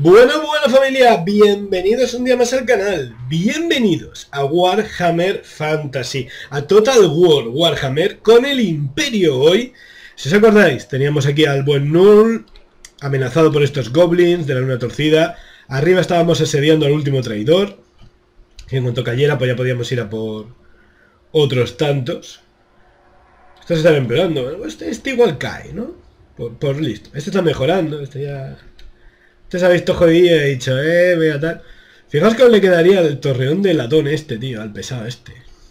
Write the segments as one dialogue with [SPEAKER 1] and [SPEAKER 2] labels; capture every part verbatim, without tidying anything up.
[SPEAKER 1] Bueno, buena familia, bienvenidos un día más al canal, bienvenidos a Warhammer Fantasy, a Total War Warhammer con el Imperio hoy. Si os acordáis, teníamos aquí al buen Null, amenazado por estos goblins de la luna torcida. Arriba estábamos asediando al último traidor, que en cuanto cayera pues ya podíamos ir a por otros tantos. Estos están empeorando, este, este igual cae, ¿no? Por, por listo, este está mejorando, este ya... Este se ha visto jodido y he dicho, eh, vea tal. Fijaos que le quedaría el torreón de latón este, tío, al pesado este.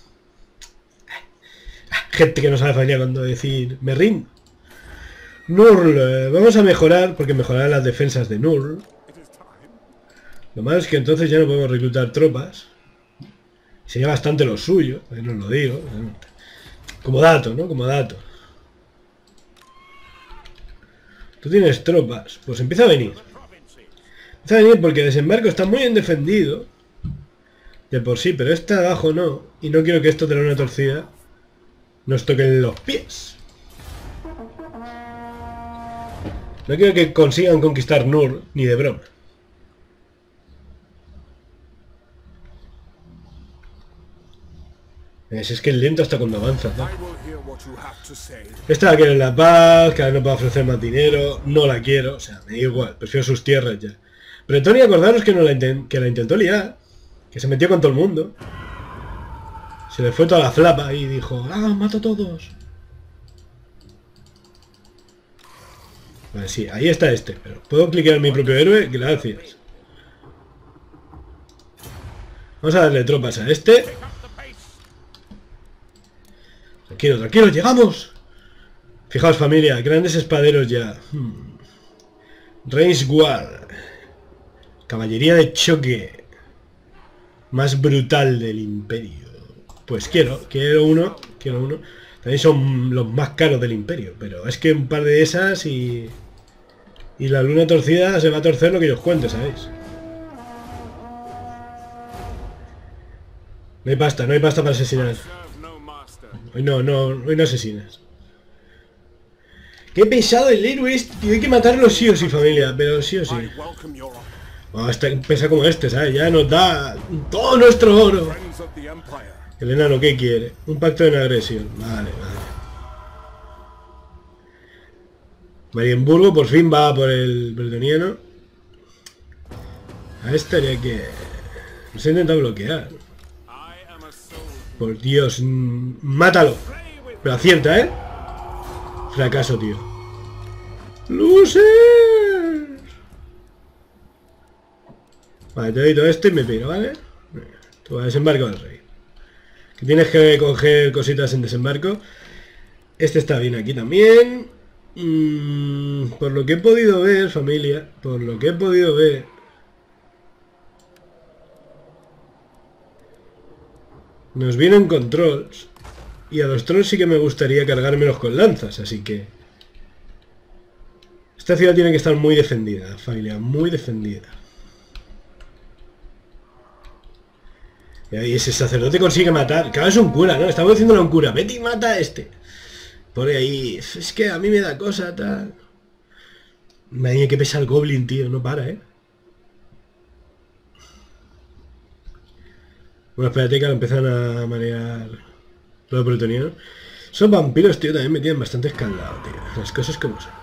[SPEAKER 1] Gente que no sabe familia cuando decir, me rindo. Null, eh, vamos a mejorar, porque mejorarán las defensas de Null. Lo malo es que entonces ya no podemos reclutar tropas. Sería bastante lo suyo, eh, no os lo digo. Como dato, ¿no? Como dato. Tú tienes tropas, pues empieza a venir. Empieza a venir porque desembarco está muy bien defendido. De por sí, pero este de abajo no. Y no quiero que esto de la luna torcida nos toquen los pies. No quiero que consigan conquistar Null, ni de broma. Es, es que es lento hasta cuando avanza, ¿no? Esta quiere la paz, cada vez no puedo ofrecer más dinero, no la quiero, o sea, me da igual, prefiero sus tierras ya. Bretonia, acordaros que, no la, intent que la intentó liar, que se metió con todo el mundo. Se le fue toda la flapa y dijo, ¡ah, mato a todos! Vale, sí, ahí está este, pero ¿puedo clicar en mi propio héroe? Gracias. Vamos a darle tropas a este. Tranquilo, tranquilo, llegamos. Fijaos familia, grandes espaderos ya. Hmm. Range War. Caballería de choque. Más brutal del Imperio. Pues quiero, quiero uno, quiero uno. También son los más caros del Imperio, pero es que un par de esas y... Y la luna torcida se va a torcer lo que yo os cuente, ¿sabéis? No hay pasta, no hay pasta para asesinar. Hoy no, no, hoy no asesinas. Qué pesado el héroe este, tío. Hay que matarlo sí o sí, familia, pero sí o sí. Oh, este pesa como este, ¿sabes? Ya nos da todo nuestro oro. El enano, ¿qué quiere? Un pacto de no agresión. Vale, vale. Marienburgo por fin va por el bretoniano. A este haría que... Nos he intentado bloquear. Por Dios, mátalo. Pero acierta, ¿eh? Fracaso, tío. ¡Loser! Vale, te doy todo esto y me piro, ¿vale? Tú a desembarco del rey. Que tienes que coger cositas en desembarco. Este está bien aquí también. Mm, por lo que he podido ver, familia, por lo que he podido ver, nos vienen con trolls. Y a los trolls sí que me gustaría cargármelos con lanzas, así que... Esta ciudad tiene que estar muy defendida, familia, muy defendida. Y ahí ese sacerdote consigue matar. Claro, es un cura, ¿no? Estamos diciéndole a un cura, vete y mata a este. Por ahí... Es que a mí me da cosa, tal... Madre mía, que pesa el goblin, tío, no para, ¿eh? Bueno, espérate que empiezan a marear los bretonianos. Esos vampiros, tío, también me tienen bastante escaldado, tío. Las cosas como son.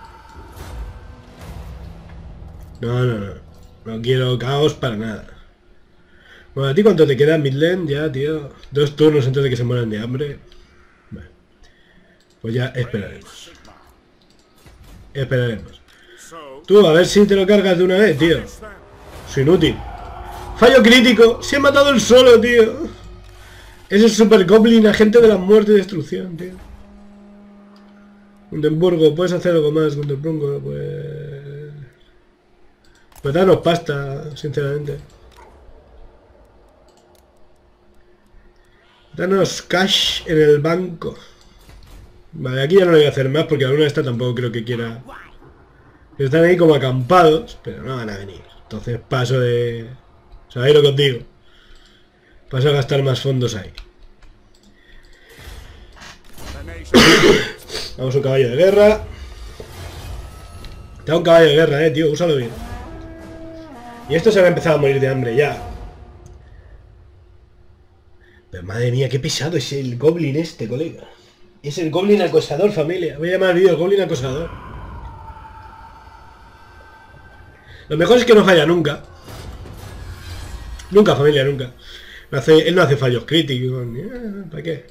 [SPEAKER 1] No, no, no. No quiero caos para nada. Bueno, ¿a ti cuánto te queda Midland ya, tío? Dos turnos antes de que se mueran de hambre. Vale. Pues ya esperaremos. Esperaremos. Tú, a ver si te lo cargas de una vez, tío. Soy inútil. Fallo crítico. Se ha matado el solo, tío. Ese es Super Goblin, agente de la muerte y destrucción, tío. Gundenburgo, puedes hacer algo más, Gundenburgo, pues... Pues danos pasta, sinceramente. Danos cash en el banco. Vale, aquí ya no lo voy a hacer más porque la luna esta tampoco creo que quiera... Están ahí como acampados, pero no van a venir. Entonces paso de... ¿Sabéis lo que os digo? Paso a gastar más fondos ahí. Vamos a un caballo de guerra. Te da un caballo de guerra, eh, tío, úsalo bien. Y esto se va a empezar a morir de hambre ya. Pero madre mía, qué pesado es el goblin este, colega. Es el goblin acosador, familia. Voy a llamar al vídeo el goblin acosador. Lo mejor es que no falla nunca. Nunca, familia, nunca. No hace, él no hace fallos críticos. ¿Para qué?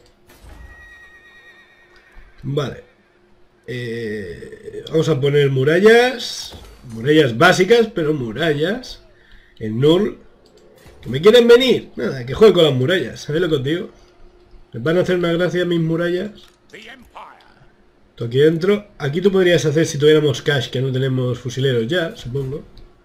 [SPEAKER 1] Vale. Eh, vamos a poner murallas. Murallas básicas, pero murallas. En null. ¿Que me quieren venir? Nada, que juegue con las murallas. ¿Sabéis lo que os digo? ¿Me van a hacer una gracia mis murallas? Esto aquí dentro. Aquí tú podrías hacer si tuviéramos cash, que no tenemos fusileros ya, supongo.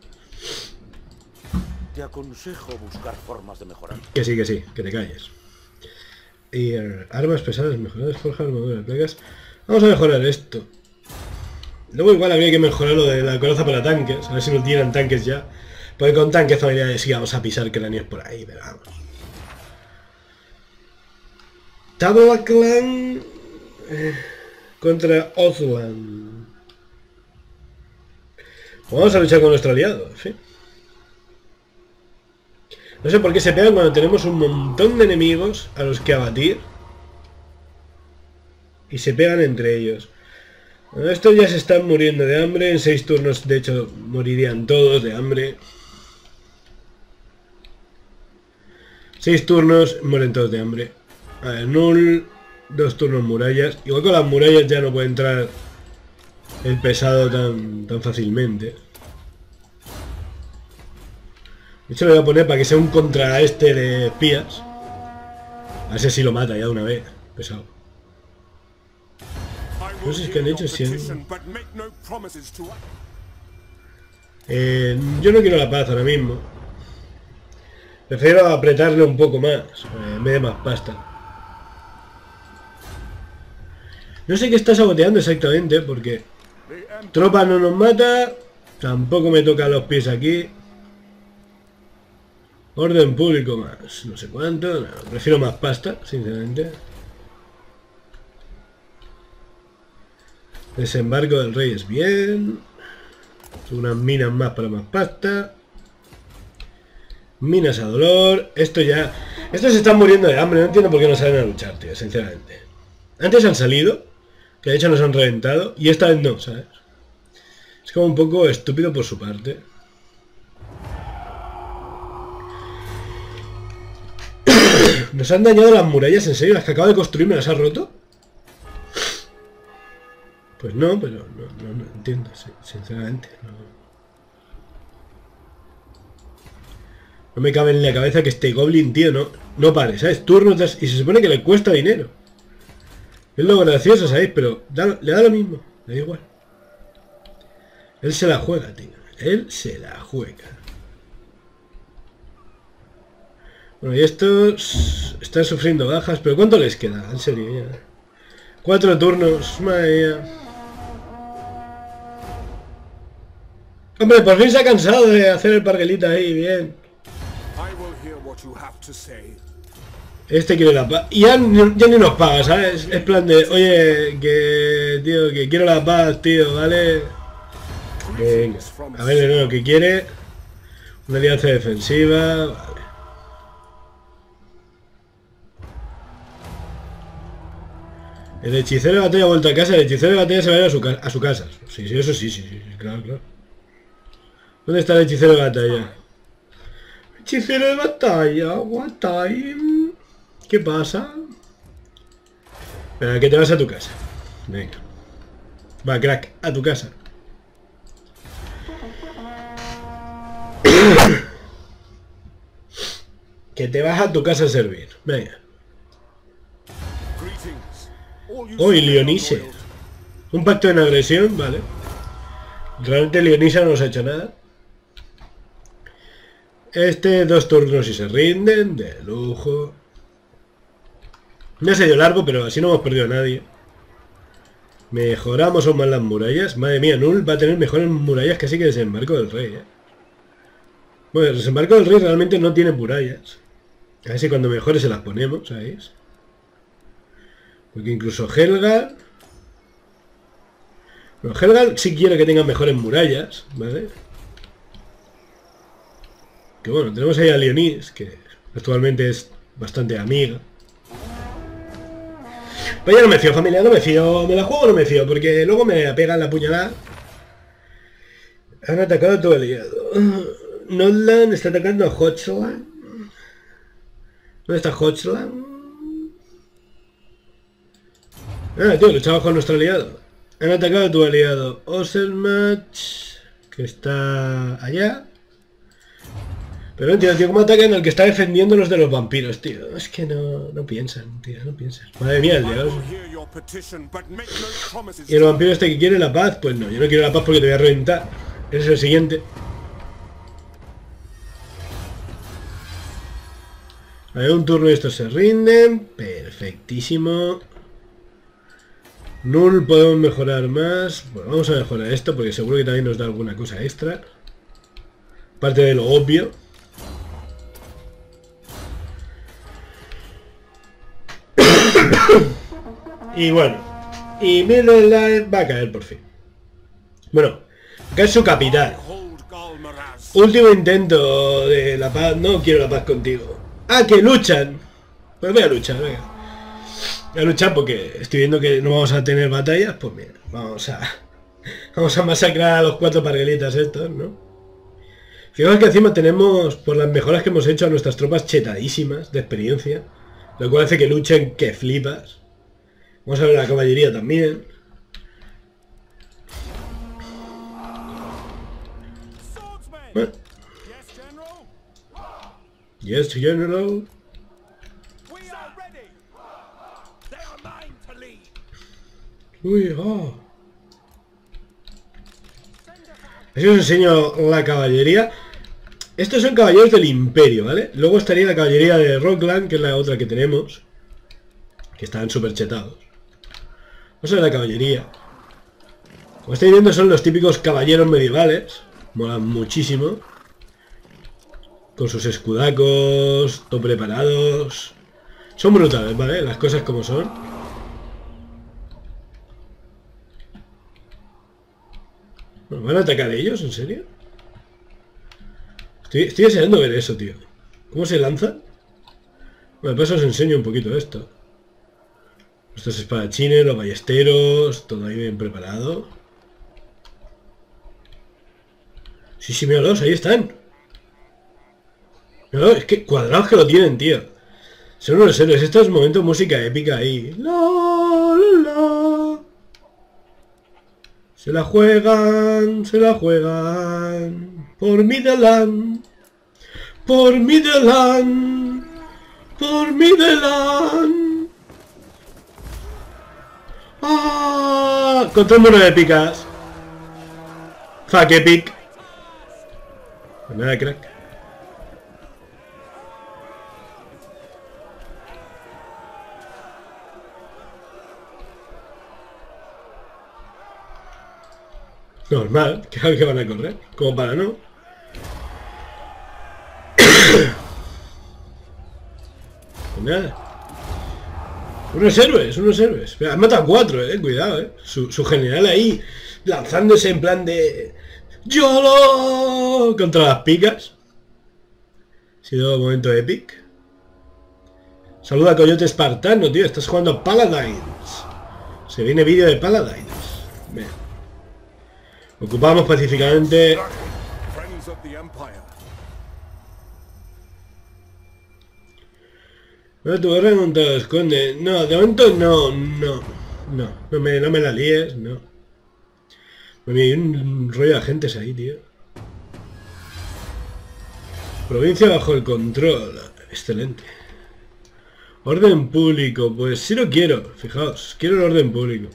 [SPEAKER 2] Te aconsejo buscar formas de mejorar.
[SPEAKER 1] Que sí, que sí, que te calles. Y uh, armas pesadas, mejoradas, forja, armadura, placas. Vamos a mejorar esto. Luego igual habría que mejorar lo de la coraza para tanques. A ver si nos dieran tanques ya. Porque con tanques familiares sí vamos a pisar cráneos por ahí, pero vamos. Tabla Clan eh, contra Ozland. Vamos a luchar con nuestro aliado, ¿sí? No sé por qué se pegan cuando tenemos un montón de enemigos a los que abatir. Y se pegan entre ellos. Bueno, estos ya se están muriendo de hambre. En seis turnos, de hecho, morirían todos de hambre. Seis turnos, mueren todos de hambre. A ver, null. Dos turnos murallas. Igual con las murallas ya no puede entrar el pesado tan, tan fácilmente. De hecho, lo voy a poner para que sea un contra este de espías. A ver si lo mata ya de una vez. Pesado. No sé si es que han hecho cien. Eh, yo no quiero la paz ahora mismo. Prefiero apretarle un poco más. Eh, en vez de más pasta. No sé qué está saboteando exactamente porque tropa no nos mata. Tampoco me toca los pies aquí. Orden público más, no sé cuánto, no, prefiero más pasta, sinceramente. Desembarco del rey es bien. Unas minas más para más pasta. Minas a dolor. Esto ya... Estos se están muriendo de hambre, no entiendo por qué no salen a luchar, tío, sinceramente. Antes han salido, que de hecho nos han reventado, y esta vez no, ¿sabes? Es como un poco estúpido por su parte. ¿Nos han dañado las murallas? ¿En serio? ¿Las que acabo de construir me las ha roto? Pues no, pero no, no, no entiendo, sinceramente. No. no me cabe en la cabeza que este goblin, tío, no, no pare, ¿sabes? Turnos y se supone que le cuesta dinero. Es lo gracioso, ¿sabéis? Pero da, le da lo mismo, le da igual. Él se la juega, tío. Él se la juega. Bueno, y estos están sufriendo bajas, pero ¿cuánto les queda? En serio, ya. Cuatro turnos, madre mía. Hombre, por fin se ha cansado de hacer el parguelita ahí, bien. Este quiere la paz. Y ya, ya ni nos paga, ¿sabes? Es plan de, oye, que, tío, que quiero la paz, tío, ¿vale? Venga, a ver, no, lo que quiere. Una alianza defensiva, vale. El hechicero de batalla ha vuelto a casa, el hechicero de batalla se va a ir a su, a su casa. Sí, sí, eso sí, sí, sí, claro, claro. ¿Dónde está el hechicero de batalla? Hechicero de batalla, what time? ¿Qué pasa? Espera, que te vas a tu casa. Venga. Va, crack, a tu casa. Que te vas a tu casa a servir. Venga. Hoy Leonise. Un pacto en agresión, vale. Realmente Leonisa no nos ha hecho nada. Este, dos turnos y se rinden. De lujo. No ha sido largo, pero así no hemos perdido a nadie. Mejoramos aún más las murallas. Madre mía, Null va a tener mejores murallas que así que desembarco del rey, ¿eh? Bueno, el desembarco del rey realmente no tiene murallas. A ver si cuando mejore se las ponemos, ¿sabéis? Porque incluso Helga... Bueno, Helga sí quiere que tenga mejores murallas, ¿vale? Que bueno, tenemos ahí a Leonis, que actualmente es bastante amiga. Pero ya no me fío, familia, no me fío. Me la juego o no me fío, porque luego me pegan la puñalada. Han atacado a tu aliado. Nodland está atacando a Hochland. ¿Dónde está Hochland? Ah, tío, luchamos con nuestro aliado. Han atacado a tu aliado Oselmatch, que está allá. Pero no entiendo, tío, cómo atacan al que está defendiendo los de los vampiros, tío. Es que no, no piensan, tío, no piensan. Madre mía, el dios. Y el vampiro este que quiere la paz, pues no, yo no quiero la paz porque te voy a reventar. Ese es el siguiente. A ver, un turno y estos se rinden. Perfectísimo. Null podemos mejorar más. Bueno, vamos a mejorar esto porque seguro que también nos da alguna cosa extra. Aparte de lo obvio. Y bueno. Y Midnight va a caer por fin. Bueno, acá es su capital. Último intento de la paz. No quiero la paz contigo. Ah, que luchan. Pues voy a luchar, venga. Voy a luchar porque estoy viendo que no vamos a tener batallas. Pues mira, vamos a... Vamos a masacrar a los cuatro parguelitas estos, ¿no? Fijaos que encima tenemos, por las mejoras que hemos hecho, a nuestras tropas chetadísimas de experiencia. Lo cual hace que luchen que flipas. Vamos a ver la caballería también. Bueno. Yes, General. Uy, oh. Así os enseño la caballería. Estos son caballeros del Imperio, ¿vale? Luego estaría la caballería de Rockland, que es la otra que tenemos, que están súper chetados. Vamos a ver la caballería. Como estáis viendo, son los típicos caballeros medievales. Molan muchísimo. Con sus escudacos, todo preparados. Son brutales, ¿vale? Las cosas como son. ¿Nos van a atacar ellos? ¿En serio? Estoy, estoy deseando ver eso, tío. ¿Cómo se lanzan? Bueno, pues os enseño un poquito esto. Estos espadachines, los ballesteros, todo ahí bien preparado. Sí, sí, míralos, ahí están. No, es que cuadrados que lo tienen, tío. Son unos héroes. Esto es momento de música épica ahí. La, la, la. Se la juegan, se la juegan. Por Midland. Por Midland. Por Midland. ¡Ah! Contra el mono de picas. Fuck epic. Pues nada, crack. Normal, que que van a correr, como para no. Pues nada. Unos héroes, unos héroes. Han matado a cuatro, eh, cuidado, eh. Su, su general ahí, lanzándose en plan de... ¡YOLO! Contra las picas. Ha sido un momento épico. Saluda a Coyote Espartano, tío. Estás jugando a Paladins. Se viene vídeo de Paladins. Bien. Ocupamos pacíficamente. No, tu guerra no te lo esconde. No, de momento no, no. No, no me, no me la líes, no. Bueno, hay un rollo de agentes ahí, tío. Provincia bajo el control. Excelente. Orden público, pues sí lo quiero. Fijaos, quiero el orden público.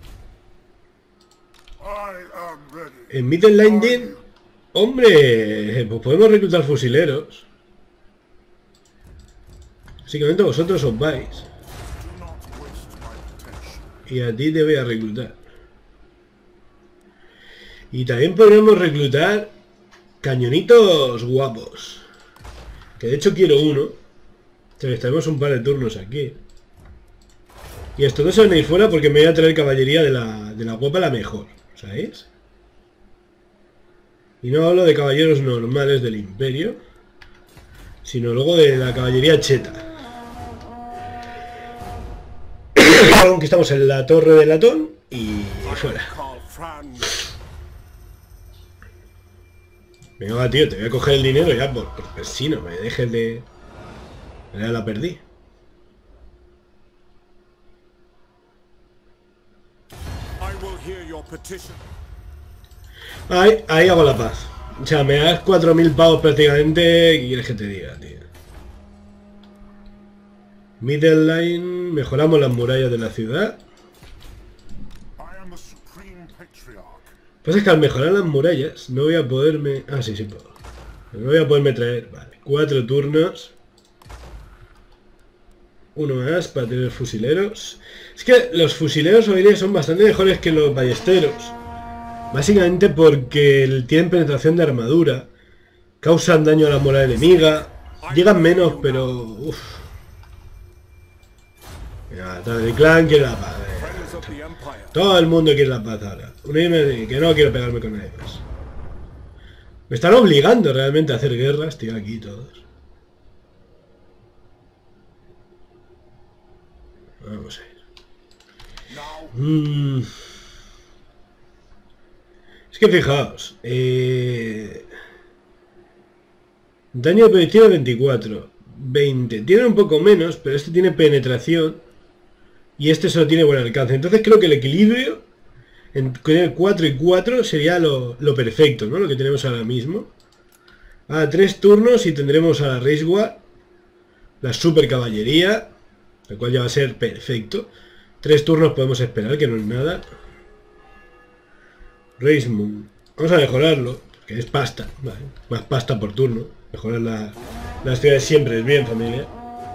[SPEAKER 1] En Midland, hombre, pues podemos reclutar fusileros. Básicamente vosotros os vais. Y a ti te voy a reclutar. Y también podríamos reclutar cañonitos guapos. Que de hecho quiero uno. O sea, que estaremos un par de turnos aquí. Y esto no se van a ir fuera porque me voy a traer caballería de la, de la guapa la mejor. ¿Sabéis? Y no hablo de caballeros normales del Imperio. sino luego de la caballería cheta. Conquistamos en la torre de latón y fuera. Venga, va, tío, te voy a coger el dinero ya por, por si no me dejes de... Ya la perdí. Ahí, ahí hago la paz. O sea, me das cuatro mil pavos prácticamente. ¿Qué quieres que te diga, tío? Middle Line. Mejoramos las murallas de la ciudad. Pues es que al mejorar las murallas no voy a poderme... Ah, sí, sí puedo. No voy a poderme traer... Vale, cuatro turnos. Uno más para tener fusileros. Es que los fusileros hoy son bastante mejores que los ballesteros. Básicamente porque tienen penetración de armadura. Causan daño a la muralla enemiga. Llegan menos, pero... Uff. Mira, tal el clan quiere la paz. Todo el mundo quiere la paz ahora. Unirme, que no quiero pegarme con nadie más. Me están obligando realmente a hacer guerras, tío, aquí todos. Vamos a ir. Mm. Es que fijaos. Eh... Daño de proyectil veinticuatro. veinte. Tiene un poco menos, pero este tiene penetración. Y este solo tiene buen alcance. Entonces creo que el equilibrio entre cuatro y cuatro sería lo, lo perfecto, ¿no? Lo que tenemos ahora mismo. A tres turnos y tendremos a la Race Guard, la super caballería, el cual ya va a ser perfecto. Tres turnos podemos esperar, que no es nada. Race Moon. Vamos a mejorarlo, que es pasta. Vale, más pasta por turno. Mejorar la, las ciudades siempre es bien, familia.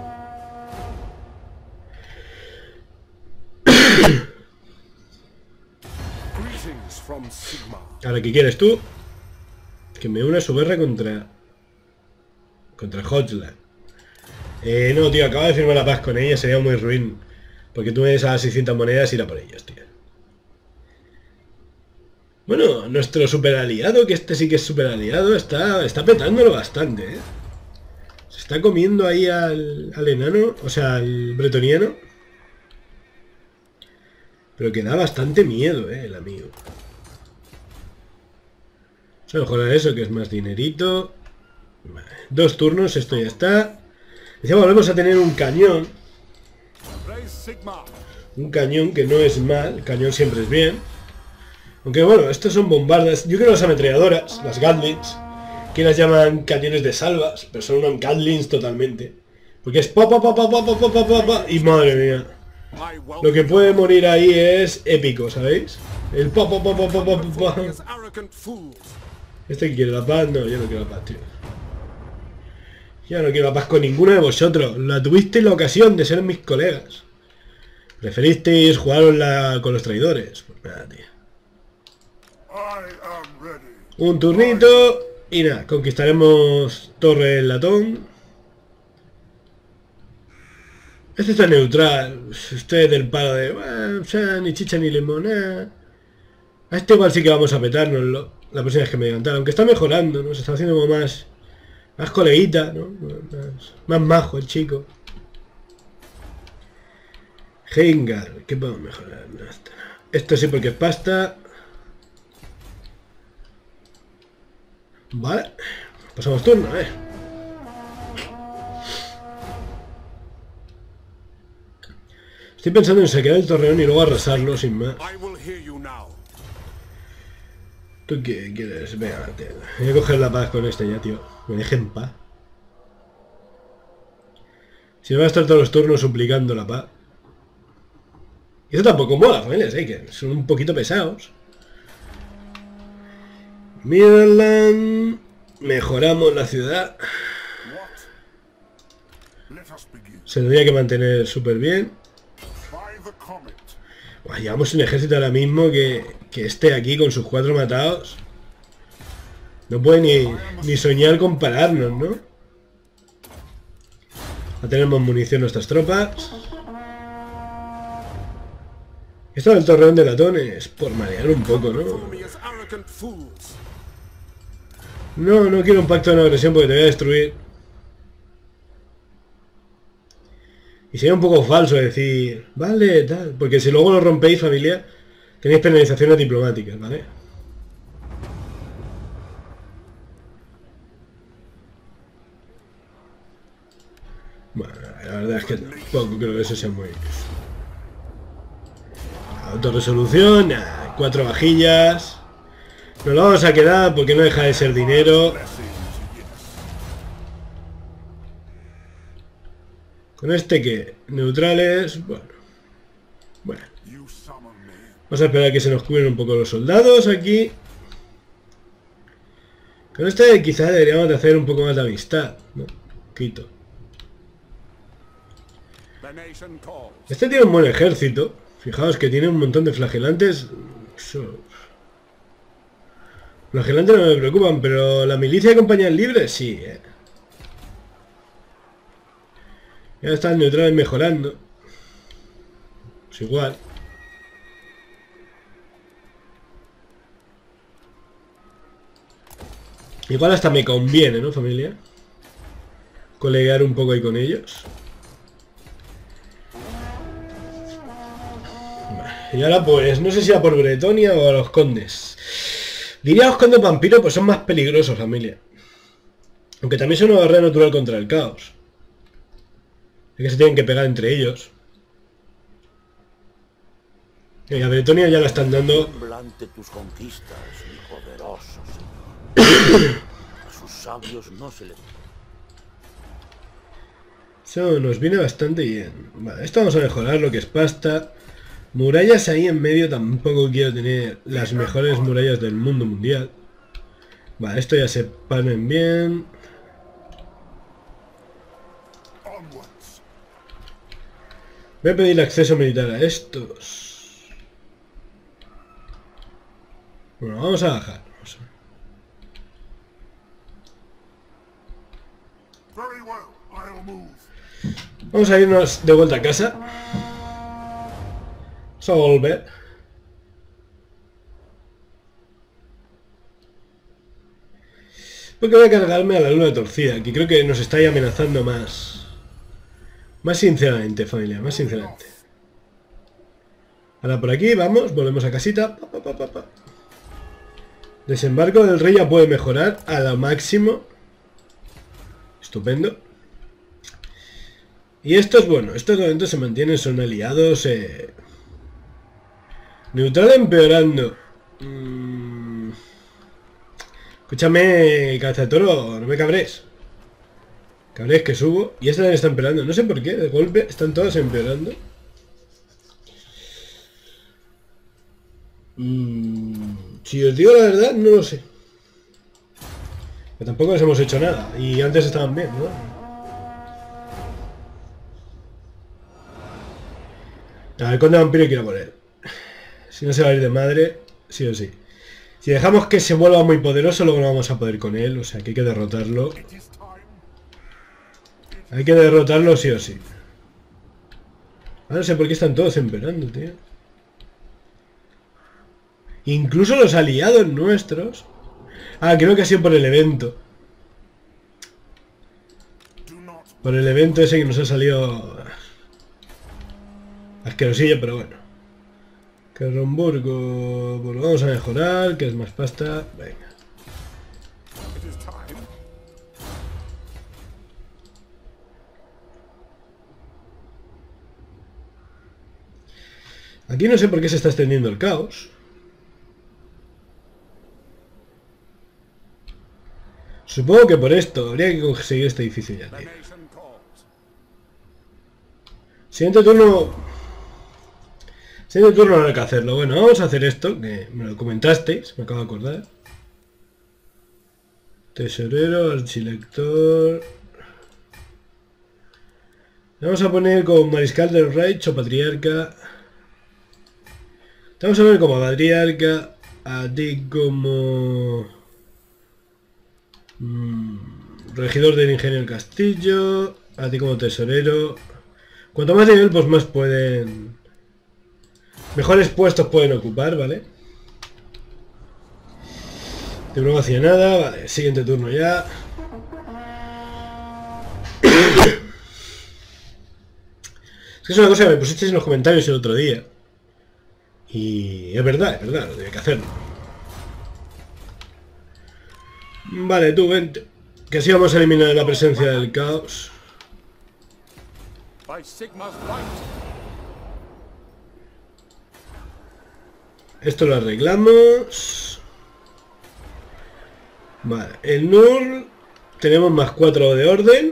[SPEAKER 1] Ahora, ¿qué quieres tú? Que me una su guerra contra... Contra Hotland. Eh, no, tío, acabo de firmar la paz con ella, sería muy ruin. Porque tú me des a las seiscientas monedas y ir a por ellos, tío. Bueno, nuestro super aliado, que este sí que es super aliado, está, está petándolo bastante, ¿eh? Se está comiendo ahí al, al enano, o sea, al bretoniano. Pero que da bastante miedo, ¿eh? El amigo. Vamos a mejorar eso, que es más dinerito. Vale. Dos turnos, esto ya está. Decía, volvemos a tener un cañón. Un cañón que no es mal. El cañón siempre es bien. Aunque bueno, estos son bombardas. Yo creo que las ametralladoras, las Gatlings, que las llaman cañones de salvas, pero son unos Gatlings totalmente. Porque es pa pa pa pa pa pa pa pa pa y madre mía. Lo que puede morir ahí es épico, ¿sabéis? El pa pa pa pa pa pa pa pa. ¿Este quiere la paz? No, yo no quiero la paz, tío. Yo no quiero la paz con ninguno de vosotros. La tuvisteis la ocasión de ser mis colegas. Preferisteis jugarosla con los traidores. Pues nada, tío. Un turnito y nada, conquistaremos Torre del Latón. Este está neutral. Este es del palo de... Bueno, o sea, ni chicha ni limonada. A este igual sí que vamos a petárnoslo la próxima vez que me digan tal. Aunque está mejorando, ¿no? Se está haciendo como más... Más coleguita, ¿no? Más, más majo el chico. Hengar. ¿Qué podemos mejorar? No, esto, no. Esto sí porque es pasta. Vale. Pasamos turno, eh. Estoy pensando en saquear el torreón y luego arrasarlo sin más. ¿Tú qué quieres? Venga, tío. Voy a coger la paz con este ya, tío. Me dejen en paz. Si no va a estar todos los turnos suplicando la paz. Y eso tampoco mola, familias, ¿eh? Que son un poquito pesados. Midland. Mejoramos la ciudad. Se tendría que mantener súper bien. Buah, llevamos un ejército ahora mismo que, que esté aquí con sus cuatro matados. No puede ni, ni soñar con pararnos, ¿no? Ya tenemos munición nuestras tropas. Esto del torreón de latones, por marear un poco, ¿no? No, no quiero un pacto de no agresión porque te voy a destruir. Y sería un poco falso decir, vale, tal, porque si luego lo rompéis, familia, tenéis penalizaciones diplomáticas, ¿vale? Bueno, la verdad es que tampoco creo que eso sea muy... Autorresolución, nah, cuatro vajillas. Nos lo vamos a quedar porque no deja de ser dinero. Con este que neutrales, bueno. Bueno. Vamos a esperar a que se nos cubren un poco los soldados aquí. Con este quizá deberíamos de hacer un poco más de amistad, ¿no? Quito. Este tiene un buen ejército. Fijaos que tiene un montón de flagelantes. Eso... Flagelantes no me preocupan, pero la milicia de compañías libres, sí, eh. Ya están neutrales mejorando. Pues igual. Igual hasta me conviene, ¿no, familia? Coleguear un poco ahí con ellos. Y ahora pues, no sé si a por Bretonia o a los condes. Diría a los condes vampiros, pues son más peligrosos, familia. Aunque también son una barrera natural contra el caos. Es que se tienen que pegar entre ellos. Y a Bretonia ya la están dando.
[SPEAKER 2] Tus conquistas, mi poderoso señor. A sus sabios no se le...
[SPEAKER 1] Eso nos viene bastante bien. Vale, esto vamos a mejorar lo que es pasta. Murallas ahí en medio, tampoco quiero tener las mejores murallas del mundo mundial. Vale, esto ya se panen bien. Voy a pedir acceso militar a estos. Bueno, vamos a bajar. Vamos a irnos de vuelta a casa. Vamos a volver. Porque voy a cargarme a la luna torcida, que creo que nos está ahí amenazando más. Más sinceramente, familia, más sinceramente. Ahora por aquí, vamos, volvemos a casita. Pa, pa, pa, pa, pa. Desembarco del rey ya puede mejorar a lo máximo. Estupendo. Y estos, bueno, estos momentos se mantienen, son aliados. Eh... Neutral empeorando. Mm... Escúchame, cabeza de toro, no me cabres. Cabres que subo. Y este también está empeorando. No sé por qué, de golpe están todos empeorando. Mm... Si os digo la verdad, no lo sé. Pero tampoco les hemos hecho nada. Y antes estaban bien, ¿no? A ver, conde vampiro quiero poner. Si no se va a ir de madre, sí o sí. Si dejamos que se vuelva muy poderoso, luego no vamos a poder con él. O sea que hay que derrotarlo. Hay que derrotarlo sí o sí. Ah, no sé por qué están todos empeorando, tío. Incluso los aliados nuestros. Ah, creo que ha sido por el evento. Por el evento ese que nos ha salido asquerosillo, pero bueno. Carromburgo, pues lo vamos a mejorar, que es más pasta. Venga. Aquí no sé por qué se está extendiendo el caos. Supongo que por esto. Habría que conseguir este edificio ya, tío. Siguiente turno. Siguiente turno no hay que hacerlo. Bueno, vamos a hacer esto, que me lo comentasteis, me acabo de acordar. Tesorero, archilector. Vamos a poner como mariscal del Reich o patriarca. Vamos a poner como patriarca. A ti como... Mm, regidor del ingenio del castillo. A ti como tesorero. Cuanto más nivel, pues más pueden... Mejores puestos pueden ocupar, ¿vale? Diplomacia nada, vale, siguiente turno ya. que es una cosa que me pusisteis en los comentarios el otro día. Y es verdad, es verdad, lo tiene que hacerlo. Vale, tú vente. Que así vamos a eliminar la presencia del caos. Esto lo arreglamos. Vale, el Nur. Tenemos más cuatro de orden.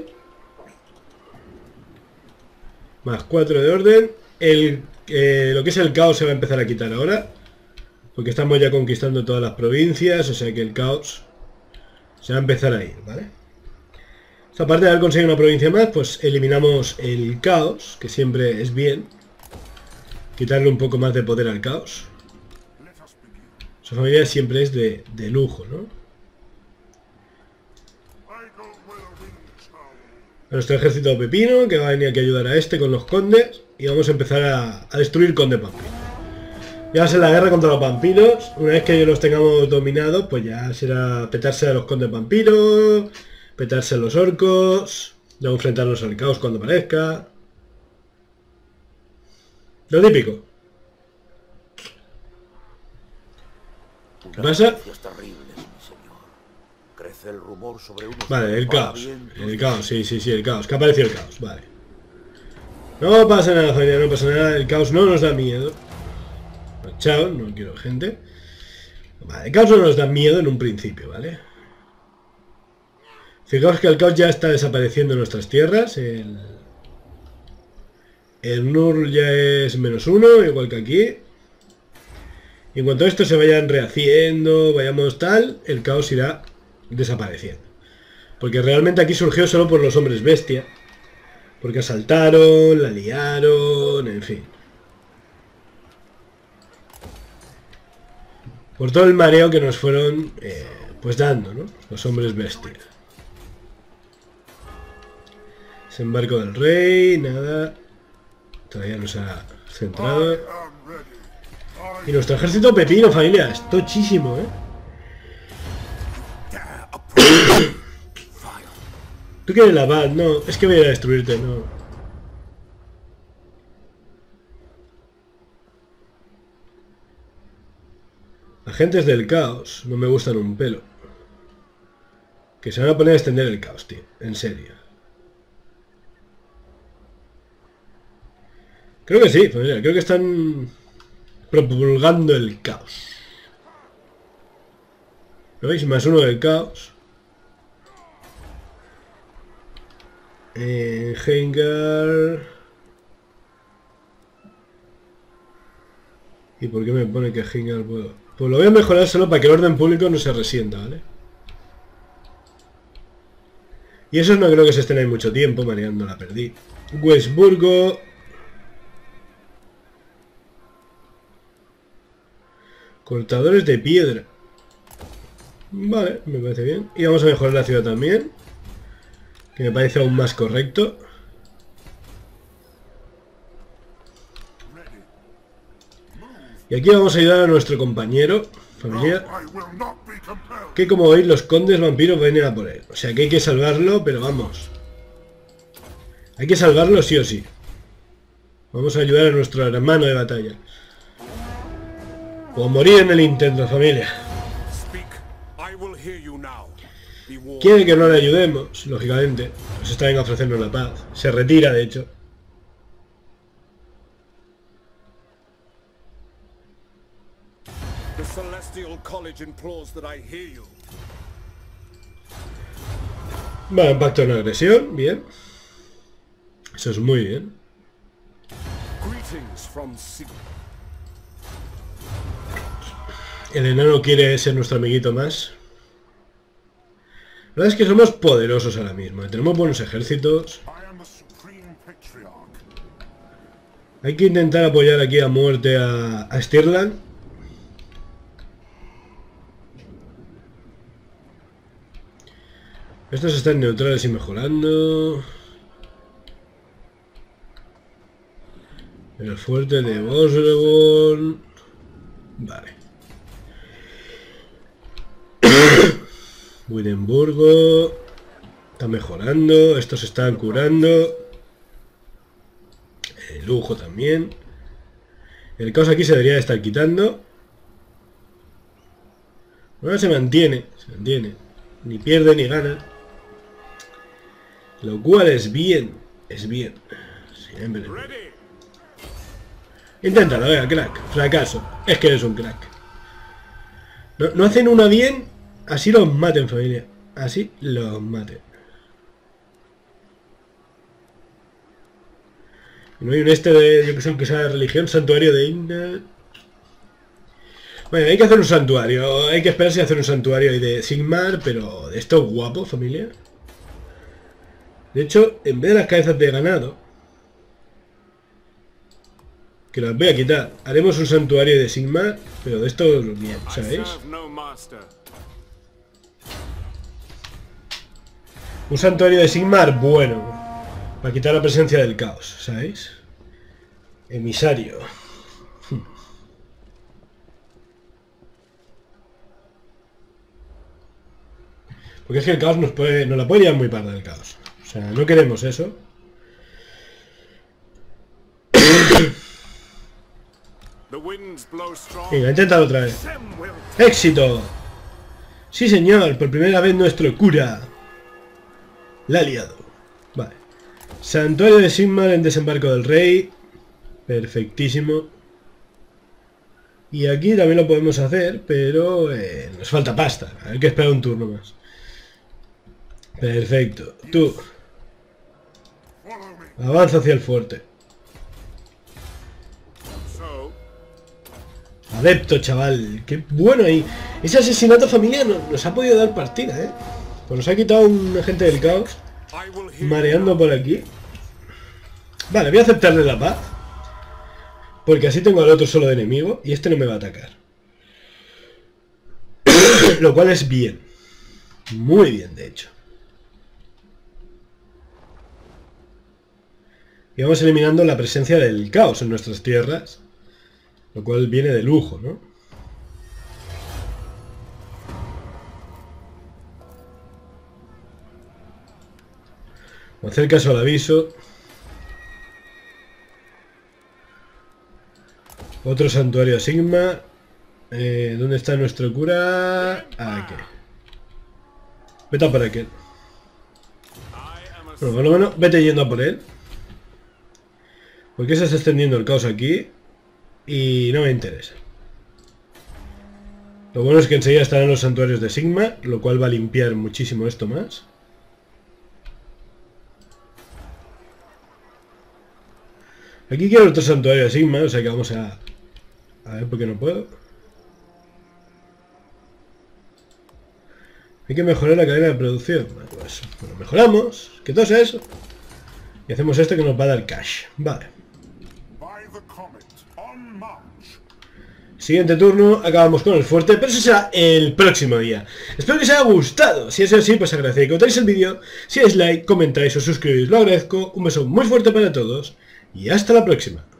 [SPEAKER 1] Más cuatro de orden. El, eh, lo que es el caos se va a empezar a quitar ahora. Porque estamos ya conquistando todas las provincias. O sea que el caos se va a empezar a ir, ¿vale? Aparte de haber conseguido una provincia más, pues eliminamos el caos, que siempre es bien. Quitarle un poco más de poder al caos. Su familia siempre es de, de lujo, ¿no? Nuestro ejército pepino, que va a venir aquí a ayudar a este con los condes. Y vamos a empezar a, a destruir conde pampino. Ya va a ser la guerra contra los vampiros. Una vez que los tengamos dominados, pues ya será petarse a los condes vampiros, petarse a los orcos, luego enfrentarnos al caos cuando aparezca. Lo típico. ¿Qué pasa?
[SPEAKER 2] El rumor sobre unos
[SPEAKER 1] vale, el caos. El caos, sí, sí, sí, el caos. Que ha aparecido el caos, vale. No pasa nada, familia, no pasa nada. El caos no nos da miedo. Pues chao, no quiero gente. Vale, el caos no nos da miedo en un principio, ¿vale? Fijaos que el caos ya está desapareciendo en nuestras tierras. El, el Nur ya es menos uno, igual que aquí. Y en cuanto a esto se vayan rehaciendo, vayamos tal, el caos irá desapareciendo. Porque realmente aquí surgió solo por los hombres bestia. Porque asaltaron, la liaron, en fin. Por todo el mareo que nos fueron eh, pues dando, ¿no? Los hombres bestia. Desembarco del rey, nada. Todavía no se ha centrado. Y nuestro ejército pepino, familia, es tochísimo, ¿eh? Tú quieres la paz, no, es que voy a ir a destruirte, no. Agentes del caos, no me gustan un pelo. Que se van a poner a extender el caos, tío, en serio. Creo que sí, familia, creo que están propulgando el caos. ¿Lo veis? Más uno del caos. Eh, Hengar. ¿Y por qué me pone que Hengar puedo? Pues lo voy a mejorar solo para que el orden público no se resienta, ¿vale? Y esos no creo que se estén ahí mucho tiempo, mareando la perdí. Westburgo. Cortadores de piedra. Vale, me parece bien. Y vamos a mejorar la ciudad también, que me parece aún más correcto. Y aquí vamos a ayudar a nuestro compañero, familia, que como veis los condes vampiros vienen a por él. O sea que hay que salvarlo, pero vamos. Hay que salvarlo sí o sí. Vamos a ayudar a nuestro hermano de batalla. O morir en el intento, familia. Quiere que no le ayudemos, lógicamente. Nos está bien a ofrecernos la paz. Se retira, de hecho. Vale, pacto en agresión, bien. Eso es muy bien. El enano quiere ser nuestro amiguito más. La verdad es que somos poderosos ahora mismo. Tenemos buenos ejércitos. Hay que intentar apoyar aquí a muerte a, a Stirland. Estos están neutrales y mejorando. El fuerte de Bosreborn. Vale. Winenburgo está mejorando. Estos se están curando. De lujo también. El caos aquí se debería de estar quitando. Ahora se mantiene, se mantiene. Ni pierde ni gana. Lo cual es bien, es bien. Siempre. Inténtalo, venga, crack. Fracaso. Es que eres un crack. No, no hacen una bien, así los maten, familia. Así los maten. No hay un este de, yo que sé, que sea de religión, santuario de Inna. Bueno, hay que hacer un santuario. Hay que esperarse a hacer un santuario ahí de Sigmar, pero de esto guapo, familia. De hecho, en vez de las cabezas de ganado, que las voy a quitar, haremos un santuario de Sigmar, pero de esto bien, ¿sabéis? Un santuario de Sigmar bueno, para quitar la presencia del caos, ¿sabéis? Emisario. Porque es que el caos nos puede, nos la puede llevar muy parda el caos. O sea, no queremos eso. Venga, inténtalo otra vez. ¡Éxito! Sí, señor, por primera vez nuestro cura la ha liado. Vale. Santuario de Sigmar en Desembarco del Rey. Perfectísimo. Y aquí también lo podemos hacer, pero eh, nos falta pasta. Hay que esperar un turno más. Perfecto. Tú. Avanza hacia el fuerte. Adepto, chaval. Qué bueno ahí. Ese asesinato familiar nos ha podido dar partida, ¿eh? Pues nos ha quitado un agente del caos. Mareando por aquí. Vale, voy a aceptarle la paz. Porque así tengo al otro solo de enemigo. Y este no me va a atacar. Lo cual es bien. Muy bien, de hecho. Y vamos eliminando la presencia del caos en nuestras tierras. Lo cual viene de lujo, ¿no? Voy a hacer caso al aviso. Otro santuario Sigma. Eh, ¿Dónde está nuestro cura? Aquí. Vete a por aquel. Bueno, por lo menos vete yendo a por él. Porque se está extendiendo el caos aquí. Y no me interesa. Lo bueno es que enseguida estarán los santuarios de Sigma, lo cual va a limpiar muchísimo esto más. Aquí quiero otro santuario de Sigma, o sea que vamos a... A ver por qué no puedo. Hay que mejorar la cadena de producción. Bueno, pues lo mejoramos, que todo sea eso. Y hacemos esto que nos va a dar cash. Vale. Siguiente turno, acabamos con el fuerte, pero eso será el próximo día. Espero que os haya gustado. Si es así, pues agradecería que votáis el vídeo. Si dais like, comentáis o suscribís, lo agradezco. Un beso muy fuerte para todos y hasta la próxima.